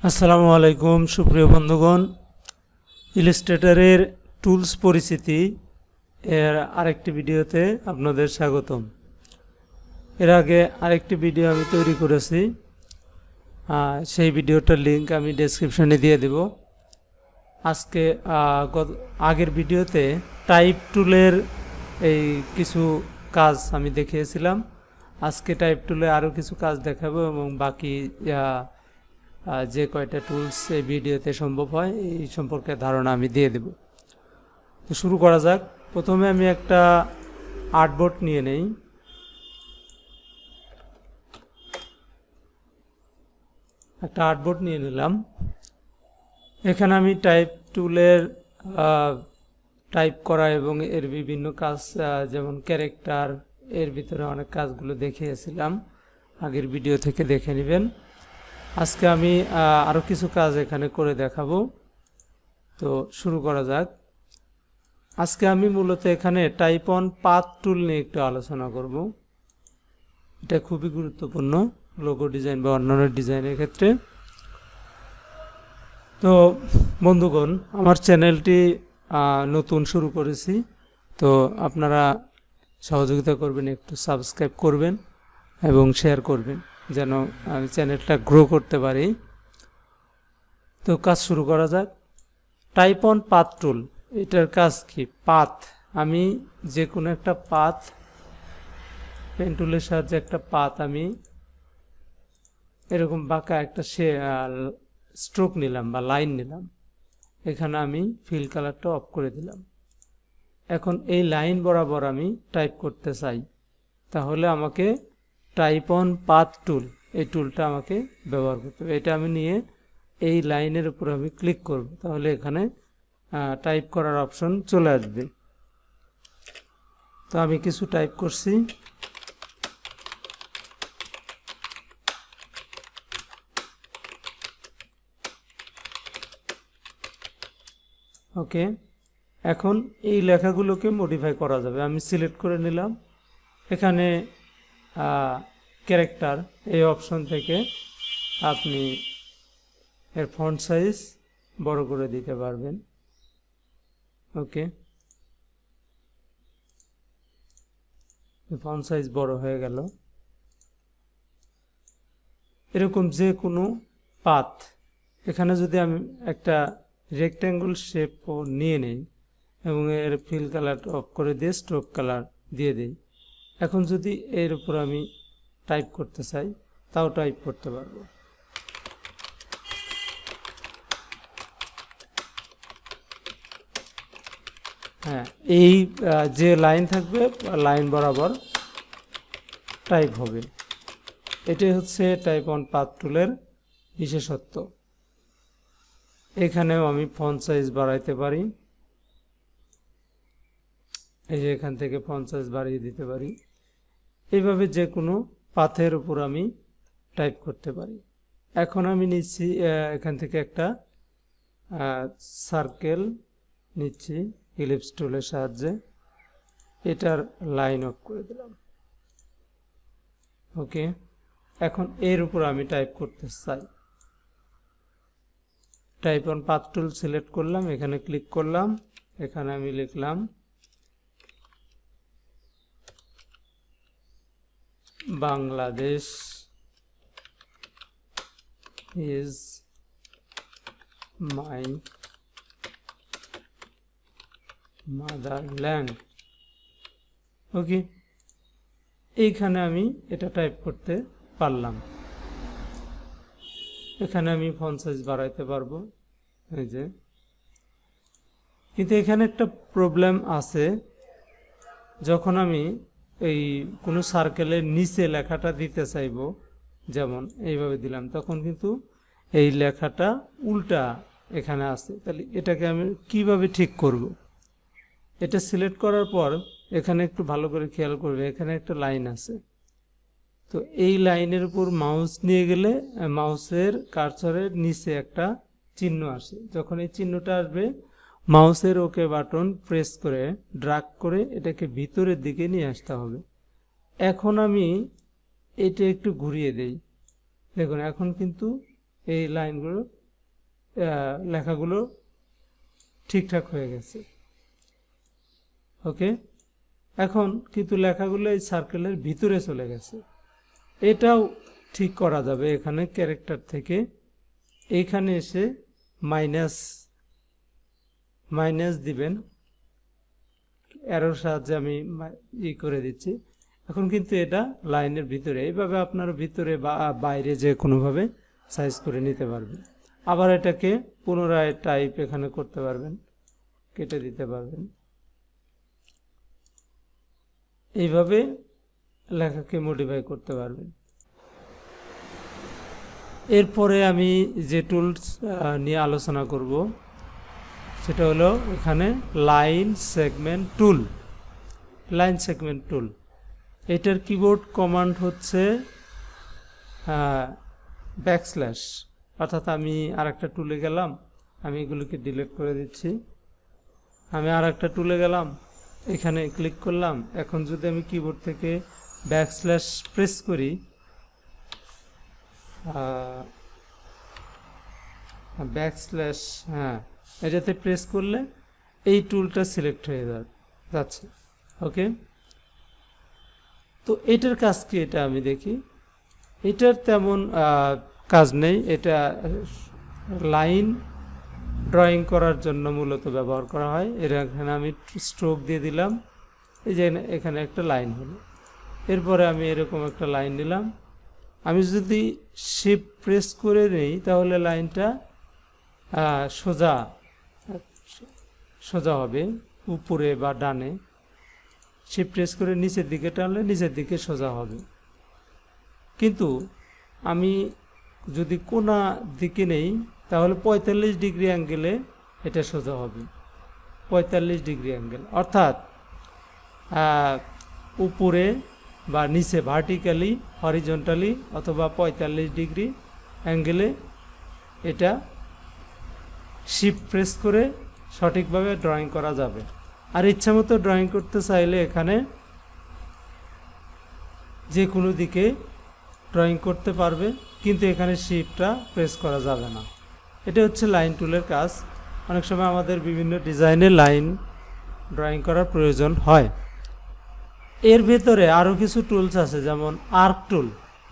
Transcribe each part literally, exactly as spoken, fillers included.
আসসালামু আলাইকুম সুপ্রিয় বন্ধুগণ, ইলাস্ট্রেটরের টুলস পরিচিতি এর আরেকটি ভিডিওতে আপনাদের স্বাগতম। এর আগে আরেকটি ভিডিও আমি তৈরি করেছি, সেই ভিডিওটার লিংক আমি ডেসক্রিপশনে দিয়ে দেব। আজকে আগের ভিডিওতে টাইপ টুলের এই কিছু কাজ আমি দেখিয়েছিলাম। আজকে টাইপ টুলে আরও কিছু কাজ দেখাবো এবং বাকি যে কয়টা টুলস এই ভিডিওতে সম্ভব হয় এই সম্পর্কে ধারণা আমি দিয়ে দেব। তো শুরু করা যাক। প্রথমে আমি একটা আর্টবোর্ড নিয়ে নেই। একটা আর্টবোর্ড নিয়ে নিলাম। এখানে আমি টাইপ টুলের টাইপ করা এবং এর বিভিন্ন কাজ, যেমন ক্যারেক্টার, এর ভিতরে অনেক কাজগুলো দেখিয়েছিলাম, আগের ভিডিও থেকে দেখে নেবেন। আজকে আমি আরও কিছু কাজ এখানে করে দেখাবো। তো শুরু করা যাক। আজকে আমি মূলত এখানে টাইপ অন পাথ টুল নিয়ে একটু আলোচনা করব। এটা খুবই গুরুত্বপূর্ণ লোগো ডিজাইন বা অন্যান্য ডিজাইনের ক্ষেত্রে। তো বন্ধুগণ, আমার চ্যানেলটি নতুন শুরু করেছি, তো আপনারা সহযোগিতা করবেন, একটু সাবস্ক্রাইব করবেন এবং শেয়ার করবেন যেন আমি চ্যানেলটা গ্রো করতে পারি। তো কাজ শুরু করা যাক। টাইপ অন পাথ টুল, এটার কাজ কি? পাথ, আমি যে কোনো একটা পাথ, পেন টুলের সাহায্যে একটা পাথ আমি এরকম বাঁকা একটা সে স্ট্রোক নিলাম বা লাইন নিলাম। এখানে আমি ফিল কালারটা অফ করে দিলাম। এখন এই লাইন বরাবর আমি টাইপ করতে চাই, তাহলে আমাকে টাইপ অন পাথ টুল, এই টুলটা আমাকে ব্যবহার করতে হবে। এটা আমি নিয়ে এই লাইনের উপর আমি ক্লিক করব, তাহলে এখানে টাইপ করার অপশন চলে আসবে। তো আমি কিছু টাইপ করছি। ওকে, এখন এই লেখাগুলোকে মডিফাই করা যাবে। আমি সিলেক্ট করে নিলাম। এখানে ক্যারেক্টার, এই অপশন থেকে আপনি এর ফন্ট সাইজ বড় করে দিতে পারবেন। ওকে, ফন্ট সাইজ বড় হয়ে গেল। এরকম যে কোনো পাথ, এখানে যদি আমি একটা রেক্ট্যাঙ্গল শেপ নিয়ে নেই এবং এর ফিল কালার অফ করে দিয়ে স্ট্রোক কালার দিয়ে দিই, এখন যদি এর উপর আমি টাইপ করতে চাই তাও টাইপ করতে পারবো। হ্যাঁ, এই যে লাইন থাকবে লাইন বরাবর টাইপ হবে। এটাই হচ্ছে টাইপ অন পাথ টুলের বিশেষত্ব। এখানেও আমি ফন্ট সাইজ বাড়াইতে পারি, এই যে এখান থেকে ফন্ট সাইজ বাড়িয়ে দিতে পারি। এইভাবে যে কোনো পাথের উপর আমি টাইপ করতে পারি। এখন আমি নিচ্ছি এখান থেকে একটা সার্কেল নিচ্ছি ইলিপস টুলের সাহায্যে, এটার লাইন অফ করে দিলাম। ওকে, এখন এর উপর আমি টাইপ করতে চাই। Type on path tool select করলাম, এখানে ক্লিক করলাম, এখানে আমি লিখলাম Bangladesh is my motherland. Okay, এইখানে আমি এটা টাইপ করতে পারলাম। এখানে আমি ফন্ট সাইজ বাড়াইতে পারবো, এই যে। কিন্তু এখানে একটা প্রবলেম আছে, যখন আমি এই কোনো সার্কেলের নিচে লেখাটা দিতে চাইব, যেমন এইভাবে দিলাম, তখন কিন্তু এই লেখাটা উল্টা এখানে আছে। তাহলে এটাকে আমি কিভাবে ঠিক করব? এটা সিলেক্ট করার পর এখানে একটু ভালো করে খেয়াল করবে, এখানে একটা লাইন আছে। তো এই লাইনের উপর মাউস নিয়ে গেলে মাউসের কার্সরের নিচে একটা চিহ্ন আসে। যখন এই চিহ্নটা আসবে, মাউসের ওকে বাটন প্রেস করে ড্র্যাগ করে এটাকে ভিতরের দিকে নিয়ে আসতে হবে। এখন আমি এটা একটু ঘুরিয়ে দেই, দেখুন এখন কিন্তু এই লাইনগুলো লেখাগুলো ঠিকঠাক হয়ে গেছে। ওকে, এখন কিন্তু লেখাগুলো এই সার্কেলের ভিতরে চলে গেছে। এটাও ঠিক করা যাবে। এখানে ক্যারেক্টার থেকে এইখানে এসে মাইনাস মাইনাস দিবেন, অ্যারোর সাহায্যে আমি ই করে দিচ্ছি। এখন কিন্তু এটা লাইনের ভিতরে, এইভাবে আপনার ভিতরে বা বাইরে যে কোনোভাবে সাইজ করে নিতে পারবেন। আবার এটাকে পুনরায় টাইপ এখানে করতে পারবেন, কেটে দিতে পারবেন। এইভাবে লেখাকে মডিফাই করতে পারবেন। এরপরে আমি যে টুলস নিয়ে আলোচনা করব সেটা হলো এখানে line segment tool. Line segment tool, এটার কিবোর্ড কমান্ড হচ্ছে ব্যাকস্ল্যাশ। অর্থাৎ আমি আর একটা টুলে গেলাম, আমি এগুলোকে ডিলিট করে দিচ্ছি। আমি আর একটা টুলে গেলাম, এখানে ক্লিক করলাম। এখন যদি আমি কিবোর্ড থেকে ব্যাকস্ল্যাশ প্রেস করি, ব্যাকস্ল্যাশ হ্যাঁ এটাতে প্রেস করলে এই টুলটা সিলেক্ট হয়ে যাচ্ছে। ওকে, তো এটার কাজ কি এটা আমি দেখি। এটার তেমন কাজ নেই, এটা লাইন ড্রয়িং করার জন্য মূলত ব্যবহার করা হয়। এর এখানে আমি স্ট্রোক দিয়ে দিলাম, এই যে এখানে একটা লাইন হলো। এরপরে আমি এরকম একটা লাইন নিলাম। আমি যদি শিফট প্রেস করে নেই তাহলে লাইনটা সোজা সোজা হবে উপরে বা ডানে। শিফট প্রেস করে নিচের দিকে টানলে নিচের দিকে সোজা হবে। কিন্তু আমি যদি কোনা দিকে নেই তাহলে পঁয়তাল্লিশ ডিগ্রি অ্যাঙ্গেলে এটা সোজা হবে। পঁয়তাল্লিশ ডিগ্রি অ্যাঙ্গেল অর্থাৎ উপরে বা নিচে ভার্টিক্যালি, হরিজন্টালি অথবা পঁয়তাল্লিশ ডিগ্রি অ্যাঙ্গেলে এটা শিফট প্রেস করে সঠিকভাবে ড্রয়িং করা যাবে। আর ইচ্ছামতো ড্রয়িং করতে চাইলে এখানে যে কোনো দিকে ড্রয়িং করতে পারবে, কিন্তু এখানে শিফটটা প্রেস করা যাবে না। এটা হচ্ছে লাইন টুলের কাজ। অনেক সময় আমাদের বিভিন্ন ডিজাইনে লাইন ড্রয়িং করার প্রয়োজন হয়। এর ভেতরে আরও কিছু টুলস আছে, যেমন আর্ক টুল।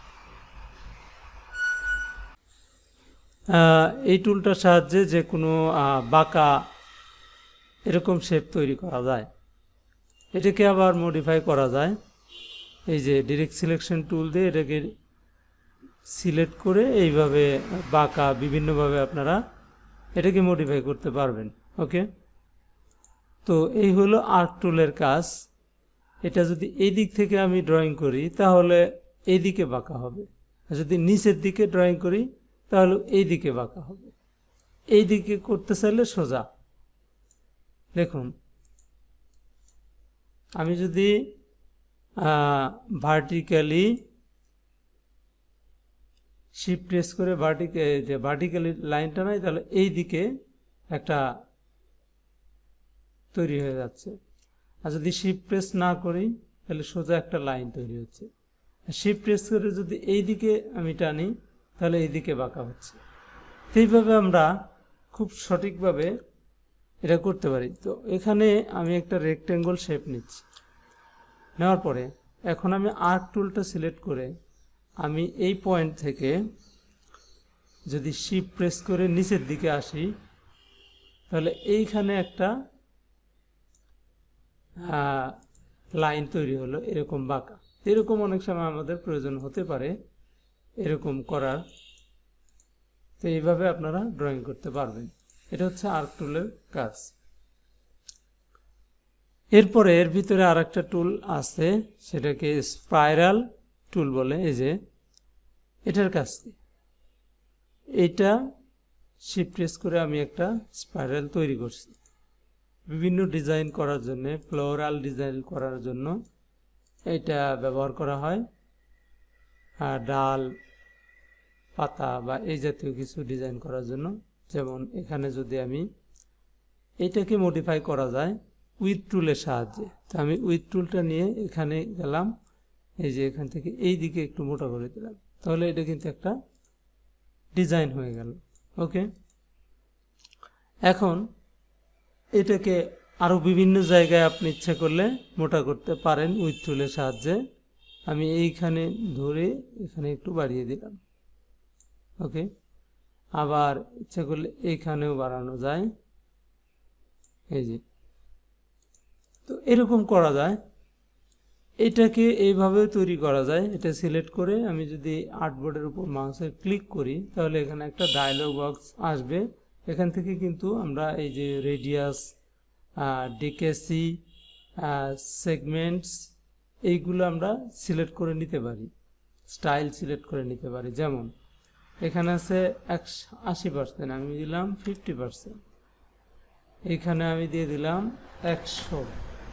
এই টুলটার সাহায্যে যে কোনো বাঁকা এরকম শেপ তৈরি করা যায়। এটাকে আবার মডিফাই করা যায়। এই যে ডিরেক্ট সিলেকশন টুল দিয়ে এটাকে সিলেক্ট করে এইভাবে বাঁকা বিভিন্নভাবে আপনারা এটাকে মডিফাই করতে পারবেন। ওকে, তো এই হলো আর্ক টুলের কাজ। এটা যদি এই দিক থেকে আমি ড্রয়িং করি তাহলে এই দিকে বাঁকা হবে, আর যদি নিচের দিকে ড্রয়িং করি তাহলে এই দিকে বাঁকা হবে। এই দিকে করতে চাইলে সোজা। দেখুন, আমি যদি ভার্টিক্যালি শিফট প্রেস করে ভার্টিক্যাল যে ভার্টিক্যালি লাইনটা নাই তাহলে এই দিকে একটা তৈরি হয়ে যাচ্ছে। আর যদি শিফট প্রেস না করি তাহলে সোজা একটা লাইন তৈরি হচ্ছে। শিফট প্রেস করে যদি এই দিকে আমি টানি তাহলে এই দিকে বাঁকা হচ্ছে। এইভাবে আমরা খুব সঠিকভাবে এটা করতে পারি। তো এখানে আমি একটা রেক্টেঙ্গল শেপ নিচ্ছি। নেওয়ার পরে এখন আমি আর্ক টুলটা সিলেক্ট করে আমি এই পয়েন্ট থেকে যদি শিফট প্রেস করে নিচের দিকে আসি তাহলে এইখানে একটা লাইন তৈরি হলো এরকম বাঁকা। এরকম অনেক সময় আমাদের প্রয়োজন হতে পারে এরকম করার। তো এইভাবে আপনারা ড্রয়িং করতে পারবেন। এটা হচ্ছে আর্ক টুলের কাজ। এরপরে এর ভিতরে আর একটা টুল আছে, সেটাকে স্পাইরাল টুল বলে। এই যে এটার কাজ এইটা শিফট প্রেস করে আমি একটা স্পাইরাল তৈরি করছি বিভিন্ন ডিজাইন করার জন্য, ফ্লোরাল ডিজাইন করার জন্য এটা ব্যবহার করা হয়। আর ডাল পাতা বা এই জাতীয় কিছু ডিজাইন করার জন্য। যেমন এখানে যদি আমি এটাকে মডিফাই করা যায় উইথ টুলের সাহায্যে। তো আমি উইথ টুলটা নিয়ে এখানে গেলাম, এই যে এখান থেকে এই দিকে একটু মোটা করে দিলাম, তাহলে এটা কিন্তু একটা ডিজাইন হয়ে গেল। ওকে, এখন এটাকে আরও বিভিন্ন জায়গায় আপনি ইচ্ছা করলে মোটা করতে পারেন উইথ টুলের সাহায্যে। আমি এইখানে ধরে এখানে একটু বাড়িয়ে দিলাম। ওকে, আবার ইচ্ছা করলে এইখানেও বাড়ানো যায়, এই যে। তো এরকম করা যায়, এটাকে এইভাবে তৈরি করা যায়। এটা সিলেক্ট করে আমি যদি আর্টবোর্ডের উপর মাউসের ক্লিক করি তাহলে এখানে একটা ডায়লগ বক্স আসবে। এখান থেকে কিন্তু আমরা এই যে রেডিয়াস, ডিকেসি, সেগমেন্টস এইগুলো আমরা সিলেক্ট করে নিতে পারি, স্টাইল সিলেক্ট করে নিতে পারি। যেমন এখানে আছে একশো আশি পার্সেন্ট, আমি দিলাম ফিফটি পার্সেন্ট, এখানে আমি দিয়ে দিলাম একশো,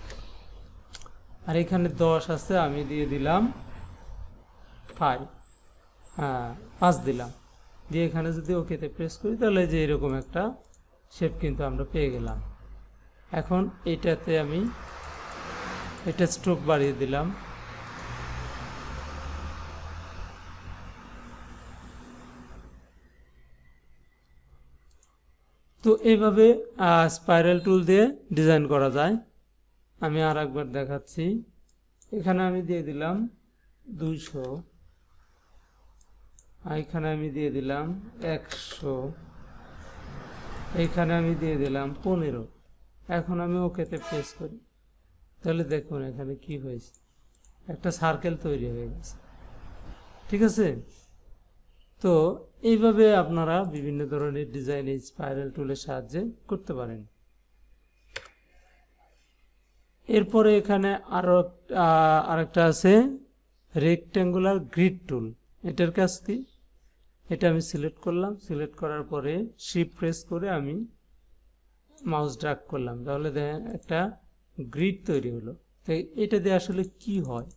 আর এখানে দশ আছে, আমি দিয়ে দিলাম ফাইভ, হ্যাঁ পাঁচ দিলাম, দিয়ে এখানে যদি ওকেতে প্রেস করি তাহলে যে এরকম একটা শেপ কিন্তু আমরা পেয়ে গেলাম। এখন এটাতে আমি এটা স্ট্রোক বাড়িয়ে দিলাম, তো এইভাবে স্পাইরাল টুল দিয়ে ডিজাইন করা যায়। আমি আর একবার দেখাচ্ছি, এখানে আমি দিয়ে দিলাম দুইশো, এখানে আমি দিয়ে দিলাম একশো, এইখানে আমি দিয়ে দিলাম পনেরো। এখন আমি ওকেতে প্রেস করি তাহলে দেখুন এখানে কি হয়েছে, একটা সার্কেল তৈরি হয়ে গেছে। ঠিক আছে, তো এইভাবে আপনারা বিভিন্ন ধরনের ডিজাইন এই স্পাইরাল টুলের সাহায্যে করতে পারেন। এরপরে এখানে আরো আরেকটা আছে রেক্ট্যাঙ্গুলার গ্রিড টুল। এটার কাজ কি, এটা আমি সিলেক্ট করলাম, সিলেক্ট করার পরে শিফট প্রেস করে আমি মাউস ড্র্যাগ করলাম, তাহলে দেখেন একটা গ্রিড তৈরি হলো। তো এটা দিয়ে আসলে কি হয়,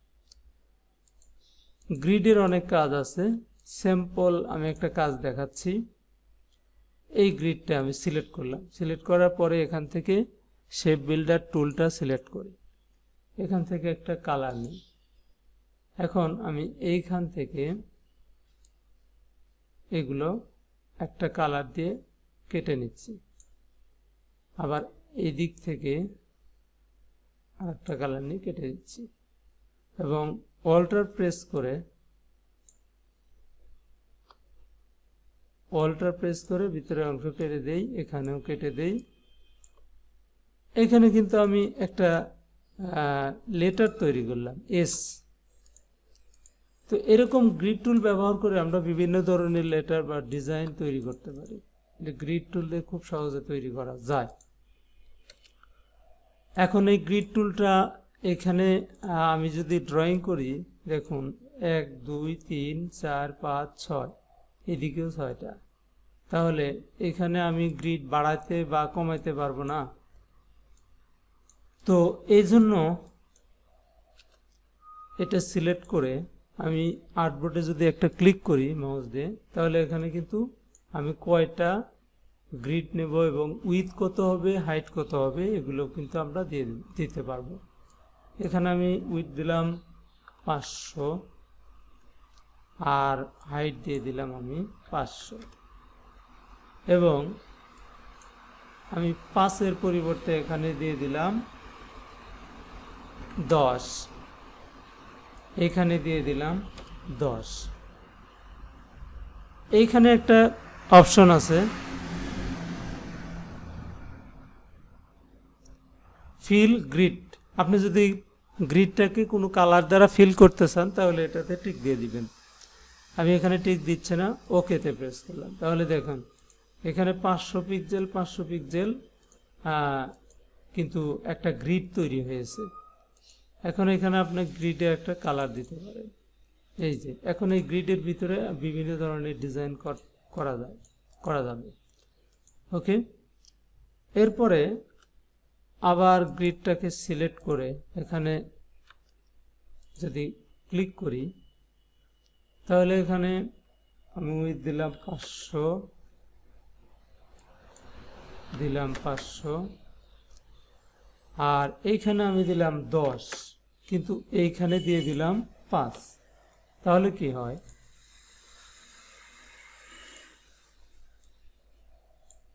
গ্রিডের অনেক কাজ আছে, স্যাম্পল আমি একটা কাজ দেখাচ্ছি। এই গ্রিডটা আমি সিলেক্ট করলাম, সিলেক্ট করার পরে এখান থেকে শেপ বিল্ডার টুলটা সিলেক্ট করি, এখান থেকে একটা কালার নিই। এখন আমি এইখান থেকে এগুলো একটা কালার দিয়ে কেটে নিচ্ছি, আবার এই দিক থেকে আর একটা কালার নিয়ে কেটে দিচ্ছি, এবং অল্টার প্রেস করে অল্টার প্রেস করে ভিতরে অংশ কেটে দেই, এখানেও কেটে দেই। এখানে কিন্তু আমি একটা লেটার তৈরি করলাম, এস। তো এরকম গ্রিড টুল ব্যবহার করে আমরা বিভিন্ন ধরনের লেটার বা ডিজাইন তৈরি করতে পারি। গ্রিড টুল দিয়ে খুব সহজে তৈরি করা যায়। এখন এই গ্রিড টুলটা এখানে আমি যদি ড্রয়িং করি, দেখুন এক দুই তিন চার পাঁচ ছয়, এদিকেও ছয়টা, তাহলে এখানে আমি গ্রিড বাড়াতে বা কমাইতে পারবো না। তো এই জন্য এটা সিলেক্ট করে আমি আর্টবোর্ডে যদি একটা ক্লিক করি মাউস দিয়ে, তাহলে এখানে কিন্তু আমি কয়টা গ্রিড নেব এবং উইথ কত হবে, হাইট কত হবে, এগুলো কিন্তু আমরা দিয়ে দিতে পারবো। এখানে আমি উইথ দিলাম পাঁচশো আর হাইট দিয়ে দিলাম আমি পাঁচশো, এবং আমি পাঁচের পরিবর্তে এখানে দিয়ে দিলাম দশ, এখানে দিয়ে দিলাম দশ। এইখানে একটা অপশন আছে ফিল গ্রিড। আপনি যদি গ্রিডটাকে কোনো কালার দ্বারা ফিল করতে চান তাহলে এটাতে টিক দিয়ে দিবেন। আমি এখানে টিক দিচ্ছে না, ওকেতে প্রেস করলাম, তাহলে দেখুন এখানে পাঁচশো পিক্সেল পাঁচশো পিক্সেল কিন্তু একটা গ্রিড তৈরি হয়েছে। এখন এখানে আপনি গ্রিডে একটা কালার দিতে পারেন, এই যে। এখন এই গ্রিডের ভিতরে বিভিন্ন ধরনের ডিজাইন করা যায় করা যাবে। ওকে, এরপরে আবার গ্রিডটাকে সিলেক্ট করে এখানে যদি ক্লিক করি তাহলে এখানে আমি উইথ দিলাম পাঁচশো, দিলাম পাঁচশো, আর এইখানে আমি দিলাম দশ, কিন্তু এইখানে দিয়ে দিলাম পাঁচ। তাহলে কি হয়,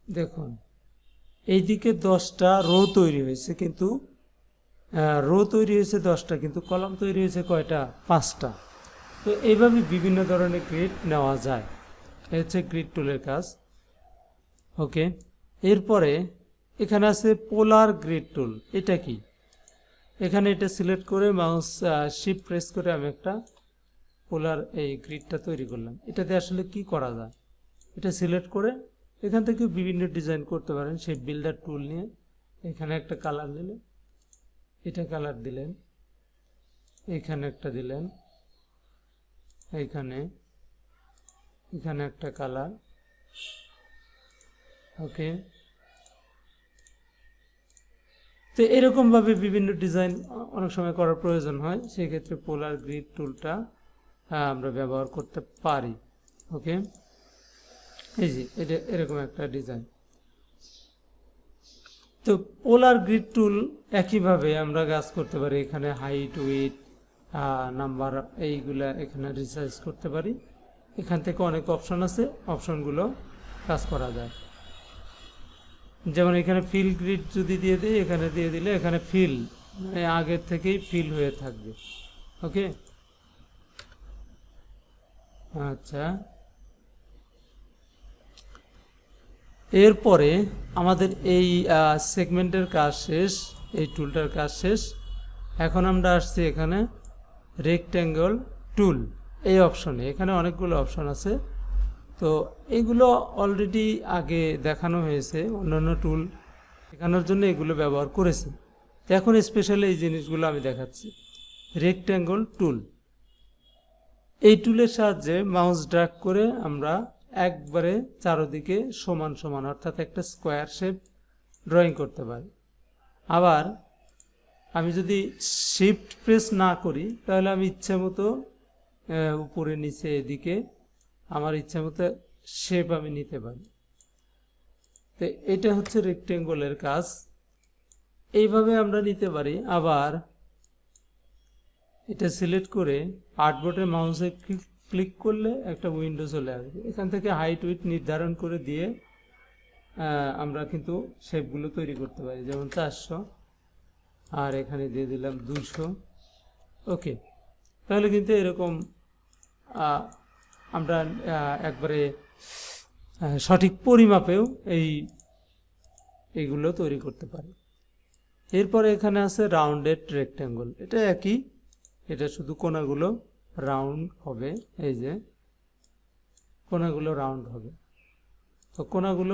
দেখুন এইদিকে দশটা রো তৈরি হয়েছে, কিন্তু রো তৈরি হয়েছে দশটা, কিন্তু কলাম তৈরি হয়েছে কয়টা? পাঁচটা। তো এইভাবে বিভিন্ন ধরনের গ্রিড নেওয়া যায়। এই হচ্ছে গ্রিড টুলের কাজ। ওকে, এরপরে এখানে আছে পোলার গ্রিড টুল। এটা কি? এখানে এটা সিলেক্ট করে মাউস শিফট প্রেস করে আমি একটা পোলার এই গ্রিডটা তৈরি করলাম। এটাতে আসলে কি করা যায়? এটা সিলেক্ট করে এখান থেকে বিভিন্ন ডিজাইন করতে পারেন। সেই বিল্ডার টুল নিয়ে এখানে একটা কালার নিলেন, এটা কালার দিলেন, এখানে একটা দিলেন, এইখানে এখানে একটা কালার। ওকে, তো এরকম ভাবে বিভিন্ন ডিজাইন অনেক সময় করার প্রয়োজন হয়, সেই ক্ষেত্রে পোলার গ্রিড টুলটা আমরা ব্যবহার করতে পারি। ওকে, এই যে এটা এরকম একটা ডিজাইন। তো পোলার গ্রিড টুল একইভাবে আমরা কাজ করতে পারি। এখানে হাইট, উইথ, নাম্বার এইগুলা এখানে রিসাইজ করতে পারি। এখান থেকে অনেক অপশন আছে, অপশনগুলো কাজ করা যায়। যেমন এখানে ফিল গ্রিড যদি দিয়ে দিই, এখানে দিয়ে দিলে এখানে ফিল মানে আগের থেকেই ফিল হয়ে থাকবে। ওকে, আচ্ছা, এরপরে আমাদের এই সেগমেন্টের কাজ শেষ, এই টুলটার কাজ শেষ। এখন আমরা আসছি এখানে রেক্ট্যাঙ্গল টুল এই অপশনে। এখানে অনেকগুলো অপশন আছে, তো এইগুলো অলরেডি আগে দেখানো হয়েছে, অন্যান্য টুল দেখানোর জন্য এগুলো ব্যবহার করেছে। তো এখন স্পেশালি এই জিনিসগুলো আমি দেখাচ্ছি। রেক্ট্যাঙ্গল টুল, এই টুলের সাহায্যে মাউস ড্র্যাগ করে আমরা একবারে চারদিকে সমান সমান অর্থাৎ একটা স্কোয়ার শেপ ড্রয়িং করতে পারি। আবার আমি যদি শিফট প্রেস না করি তাহলে আমি ইচ্ছে মতো উপরে নিচে এদিকে আমার ইচ্ছে মতো শেপ আমি নিতে পারি। তো এটা হচ্ছে রেক্ট্যাঙ্গলের কাজ, এইভাবে আমরা নিতে পারি। আবার এটা সিলেক্ট করে আর্টবোর্ডে মাউসে ক্লিক করলে একটা উইন্ডো চলে আসবে। এখান থেকে হাইট উইথ নির্ধারণ করে দিয়ে আমরা কিন্তু শেপগুলো তৈরি করতে পারি। যেমন চারশো, আর এখানে দিয়ে দিলাম দুশো। ওকে, তাহলে কিন্তু এরকম আমরা একবারে সঠিক পরিমাপেও এই এইগুলো তৈরি করতে পারি। এরপরে এখানে আছে রাউন্ডেড রেক্ট্যাঙ্গল। এটা একই, এটা শুধু কোণাগুলো রাউন্ড হবে। এই যে কোণাগুলো রাউন্ড হবে, তো কোণাগুলো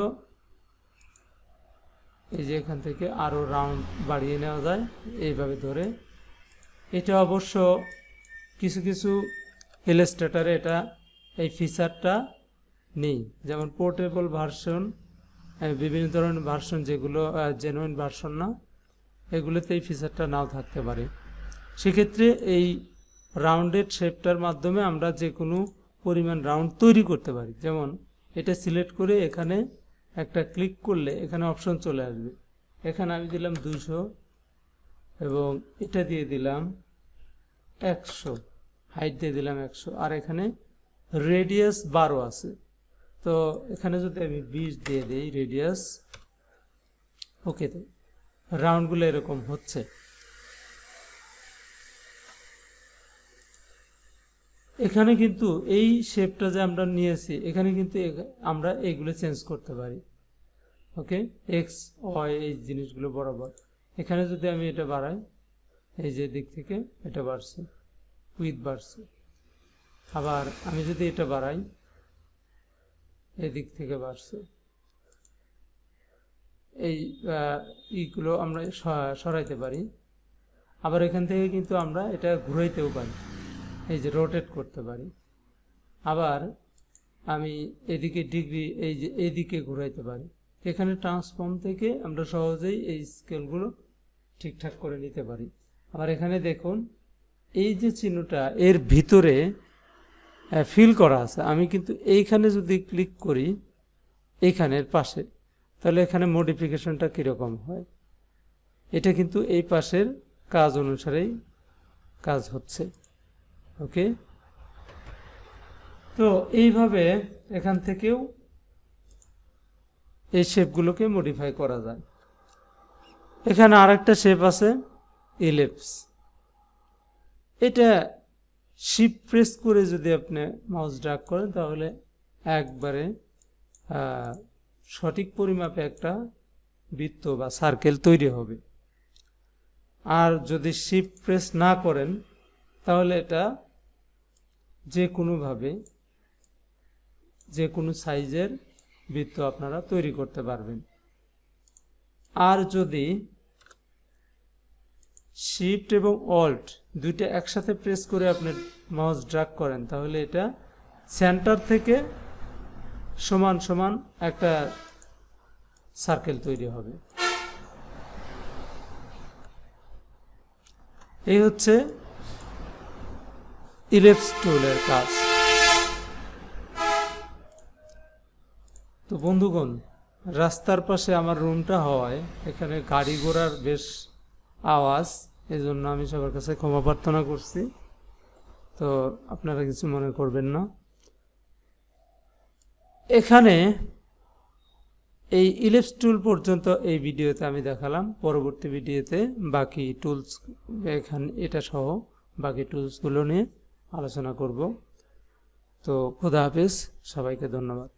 এই যে এখান থেকে আরো রাউন্ড বাড়িয়ে নেওয়া যায় এইভাবে ধরে। এটা অবশ্য কিছু কিছু ইলাস্ট্রেটরে এটা এই ফিচারটা নেই, যেমন পোর্টেবল ভার্সন, বিভিন্ন ধরনের ভার্সন যেগুলো জেনুইন ভার্সন না, এগুলোতে এই ফিচারটা নাও থাকতে পারে। সেক্ষেত্রে এই রাউন্ডেড শেপটার মাধ্যমে আমরা যে কোনো পরিমাণ রাউন্ড তৈরি করতে পারি। যেমন এটা সিলেক্ট করে এখানে একটা ক্লিক করলে এখানে অপশন চলে আসবে। এখানে আমি দিলাম দুশো এবং এটা দিয়ে দিলাম একশো, হাইট দিয়ে দিলাম একশো, আর এখানে রেডিয়াস বারো আছে। তো এখানে যদি আমি বিশ দিয়ে দিই রেডিয়াস, ওকে, তো রাউন্ডগুলো এরকম হচ্ছে। এখানে কিন্তু এই শেপটা যে আমরা নিয়েছি, এখানে কিন্তু আমরা এইগুলো চেঞ্জ করতে পারি। ওকে, এক্স ওয়াই এই জিনিসগুলো বরাবর। এখানে যদি আমি এটা বাড়াই, এই যে দিক থেকে এটা বাড়ছে, উইথ বাড়ছে। আবার আমি যদি এটা বাড়াই, এই দিক থেকে বাড়ছে। এই ইগুলো আমরা সরাইতে পারি। আবার এখান থেকে কিন্তু আমরা এটা ঘুরাইতেও পারি, এই যে রোটেট করতে পারি। আবার আমি এদিকে ডিগ্রি এই যে এদিকে ঘুরাইতে পারি। এখানে ট্রান্সফর্ম থেকে আমরা সহজেই এই স্কেলগুলো ঠিকঠাক করে নিতে পারি। আবার এখানে দেখুন এই যে চিহ্নটা এর ভিতরে ফিল করা আছে, আমি কিন্তু এইখানে যদি ক্লিক করি এইখানের পাশে, তাহলে এখানে মডিফিকেশনটা কীরকম হয়। এটা কিন্তু এই পাশের কাজ অনুসারেই কাজ হচ্ছে। ওকে, তো এইভাবে এখান থেকেও এই শেপগুলোকে মডিফাই করা যায়। এখানে আরেকটা শেপ আছে ইলিপস। এটা শিফট প্রেস করে যদি আপনি মাউস ড্র্যাগ করেন তাহলে একবারে সঠিক পরিমাপে একটা বৃত্ত বা সার্কেল তৈরি হবে। আর যদি শিফট প্রেস না করেন তাহলে এটা যে কোনোভাবে যে কোনো সাইজের বৃত্ত আপনারা তৈরি করতে পারবেন। আর যদি শিফট এবং অল্ট দুইটা একসাথে প্রেস করে আপনি মাউস ড্র্যাগ করেন তাহলে এটা সেন্টার থেকে সমান সমান একটা সার্কেল তৈরি হবে। এই হচ্ছে ইলিপস টুলের কাজ। তো বন্ধুগণ, রাস্তার পাশে আমার রুমটা হওয়ায় এখানে গাড়ি ঘোড়ার বেশ আওয়াজ, এই জন্য আমি সবার কাছে ক্ষমা প্রার্থনা করছি। তো আপনারা কিছু মনে করবেন না। এখানে এই ইলিপস টুল পর্যন্ত এই ভিডিওতে আমি দেখালাম। পরবর্তী ভিডিওতে বাকি টুলস এখানে এটা সহ বাকি টুলসগুলো নিয়ে আলোচনা করব। তো খোদা হাফেজ, সবাইকে ধন্যবাদ।